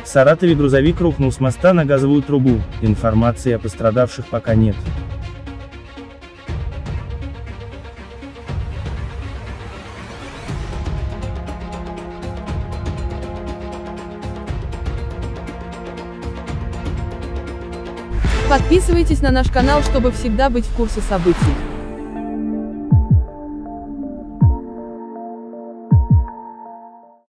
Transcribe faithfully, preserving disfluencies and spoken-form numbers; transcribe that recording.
В Саратове грузовик рухнул с моста на газовую трубу, информации о пострадавших пока нет. Подписывайтесь на наш канал, чтобы всегда быть в курсе событий.